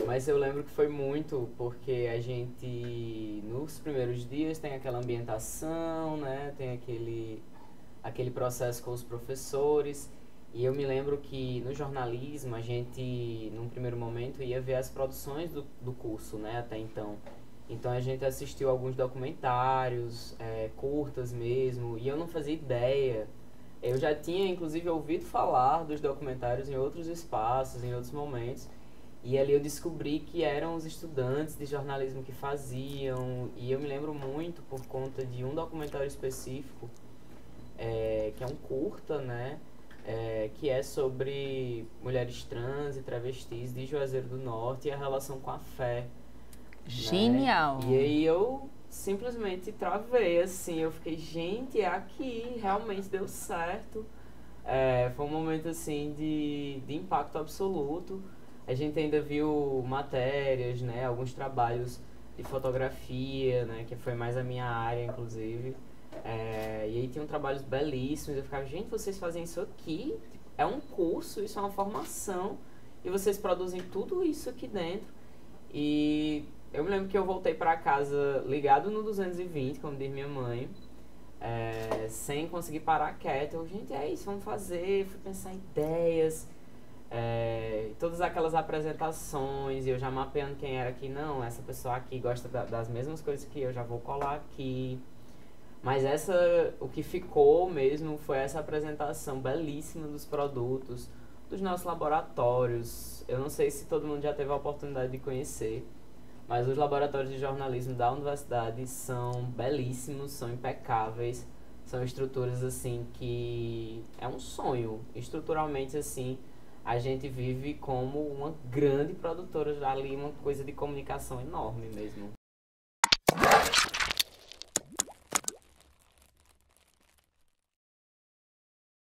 Mas eu lembro que foi muito porque a gente, nos primeiros dias, tem aquela ambientação, né? Tem aquele processo com os professores. E eu me lembro que no jornalismo a gente, num primeiro momento, ia ver as produções do curso, né? Até então. Então a gente assistiu alguns documentários, curtas mesmo, e eu não fazia ideia. Eu já tinha, inclusive, ouvido falar dos documentários em outros espaços, em outros momentos. E ali eu descobri que eram os estudantes de jornalismo que faziam. E eu me lembro muito por conta de um documentário específico, que é um curta, né? Que é sobre mulheres trans e travestis de Juazeiro do Norte e a relação com a fé, né? Genial. E aí eu simplesmente travei, assim, eu fiquei, gente, é aqui, realmente deu certo. Foi um momento, assim, de impacto absoluto. A gente ainda viu matérias, né, alguns trabalhos de fotografia, né, que foi mais a minha área, inclusive. E aí tinham trabalhos belíssimos, eu ficava, gente, vocês fazem isso aqui? É um curso, isso é uma formação, e vocês produzem tudo isso aqui dentro. E eu me lembro que eu voltei pra casa ligado no 220, como diz minha mãe, sem conseguir parar quieto. Eu, gente, é isso, vamos fazer. Fui pensar em ideias, todas aquelas apresentações, e eu já mapeando quem era aqui. Não, essa pessoa aqui gosta das mesmas coisas que eu, já vou colar aqui. Mas o que ficou mesmo foi essa apresentação belíssima dos produtos, dos nossos laboratórios. Eu não sei se todo mundo já teve a oportunidade de conhecer, mas os laboratórios de jornalismo da universidade são belíssimos, são impecáveis, são estruturas assim que é um sonho. Estruturalmente assim, a gente vive como uma grande produtora ali, uma coisa de comunicação enorme mesmo.